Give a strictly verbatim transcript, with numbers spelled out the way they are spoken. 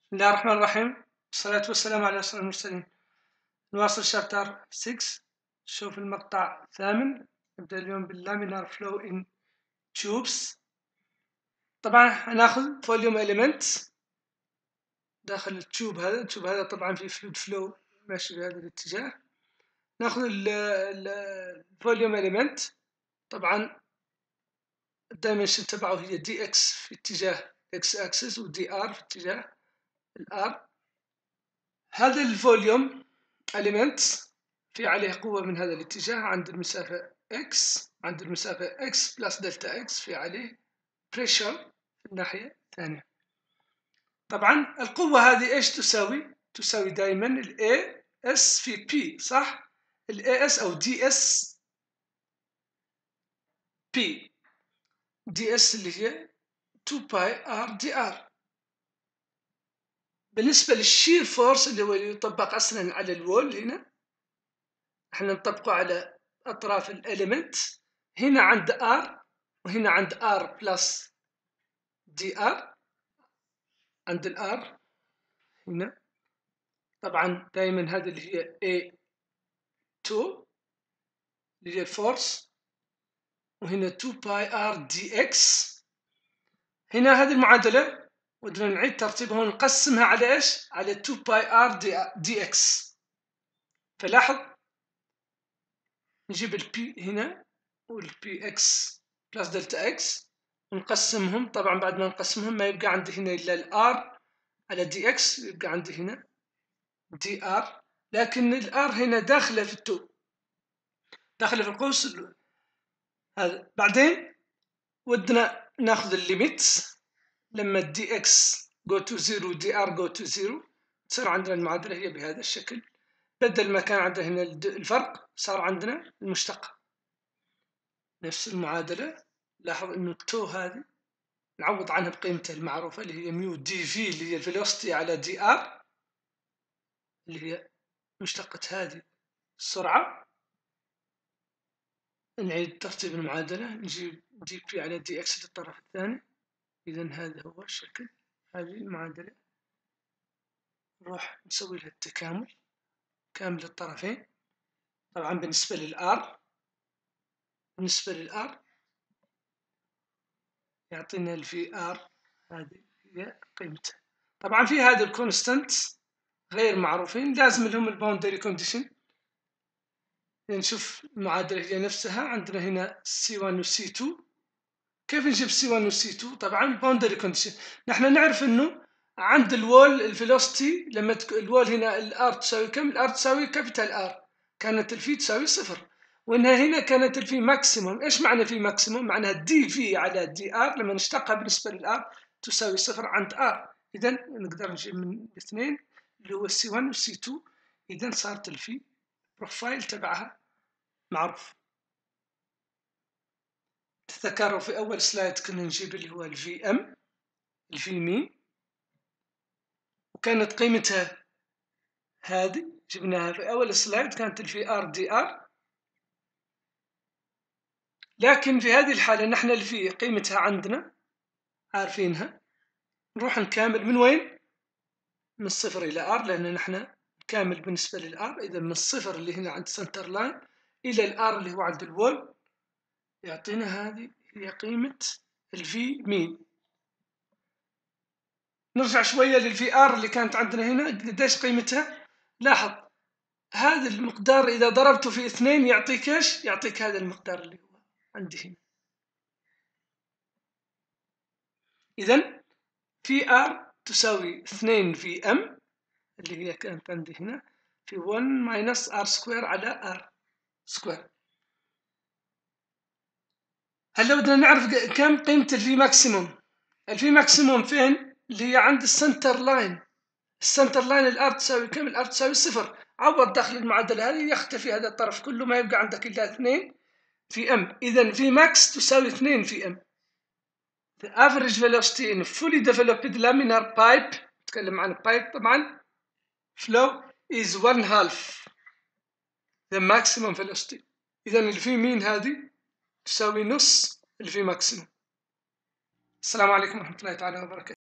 بسم الله الرحمن الرحيم، والصلاة والسلام على أشرف المرسلين. نواصل شابتر ستة. شوف المقطع الثامن. نبدأ اليوم باللامينار فلو إن تيوبس. طبعا هناخذ فوليوم إليمنت داخل التيوب هذا. التيوب هذا طبعا في فلويد فلو ماشي بهذا الاتجاه. ناخذ الفوليوم إليمنت. طبعا الدايمنشن تبعه هي دي اكس في اتجاه اكس اكسس ودي ار في اتجاه الار. هذا الفوليوم إليمنت في عليه قوة من هذا الاتجاه عند المسافة x، عند المسافة x بلس دلتا x في عليه بريشر في الناحية الثانية. طبعا القوة هذه ايش تساوي؟ تساوي دائما ال A S في P، صح؟ ال A S أو دي اس P، دي اس اللي هي تو باي R دي R. بالنسبة للشير فورس اللي هو يطبق أصلا على الوول، هنا احنا نطبقه على أطراف الإليمنت، هنا عند R وهنا عند R بلس دي R. عند الآر هنا طبعا دائما هذه اللي هي إيه تو اللي هي الفورس، وهنا تو باي آر دي إكس. هنا هذه المعادلة ودنا نعيد ترتيبها ونقسمها على إيش؟ على تو باي آر دي إكس. فلاحظ نجيب البي هنا والبي إكس بلس دلتا إكس ونقسمهم. طبعا بعد ما نقسمهم ما يبقى عندي هنا إلا الآر على دي إكس، يبقى عندي هنا دي آر، لكن الآر هنا داخلة في التو، داخله في القوس هذا. بعدين ودنا ناخذ الليميت لما الدي اكس جو تو زيرو دي ار جو تو زيرو، تصير عندنا المعادله هي بهذا الشكل. بدل ما كان عندنا هنا الفرق صار عندنا المشتقه نفس المعادله. لاحظ انه التو هذه نعوض عنها بقيمتها المعروفه اللي هي ميو دي في اللي هي الفيلوسيتي على دي ار، اللي هي مشتقه هذه السرعه. نعيد ترتيب المعادلة، نجيب دي بي على دي اكس للطرف الثاني. إذا هذا هو الشكل، هذه المعادلة. نروح نسوي لها التكامل كامل الطرفين. طبعا بالنسبة للآر، بالنسبة للآر يعطينا الفي آر، هذه هي قيمتها. طبعا في هذا الكونستنت غير معروفين لازم لهم الباوندري كونديشن. نشوف المعادلة هي نفسها. عندنا هنا سي واحد و سي اثنين. كيف نجيب سي واحد و سي اثنين؟ طبعا باوندري كونديشن. نحن نعرف انه عند الوول الفيلوسيتي لما تك... الوول هنا الار تساوي كم؟ الار تساوي كابيتال ار، كانت الفي تساوي صفر، وانها هنا كانت الفي ماكسيموم. ايش معنى في ماكسيموم؟ معناها دي في على دي ار لما نشتقها بالنسبه للار تساوي صفر عند ار. اذا نقدر نجيب من الاثنين اللي هو سي واحد و سي اثنين. اذا صارت الفي بروفايل تبعها معروف. تذكروا في اول سلايد كنا نجيب اللي هو الفي ام، الفي مين، وكانت قيمتها هذه جبناها في اول سلايد، كانت الفي ار دي ار. لكن في هذه الحاله نحن الفي قيمتها عندنا عارفينها، نروح نكامل من وين؟ من الصفر الى ار، لان نحن نكامل بالنسبه للار. اذا من الصفر اللي هنا عند سنتر لاين الى الار اللي هو عند الوول يعطينا هذه هي قيمه الفي مين. نرجع شويه للفي ار اللي كانت عندنا هنا، قديش قيمتها؟ لاحظ هذا المقدار إذا ضربته في اثنين يعطيك إيش؟ يعطيك هذا المقدار اللي هو عندي هنا. إذا في آر تساوي اثنين في إم اللي هي كانت عندي هنا في واحد ماينس آر سكوير على آر سكوير. هلا بدنا نعرف كم قيمة الفي ماكسيموم. الفي ماكسيموم فين؟ اللي هي عند السنتر لاين. السنتر لاين الآر تساوي كم؟ الآر تساوي صفر. عوض داخل المعادلة هذه يختفي هذا الطرف كله، ما يبقى عندك إلا اثنين في ام. اذا في ماكس تساوي اثنين في ام. The average velocity in fully developed laminar pipe، نتكلم عن pipe طبعا، flow is one half the maximum velocity. اذا الفي مين هذه تساوي نص الفي ماكسيموم. السلام عليكم ورحمة الله تعالى وبركاته.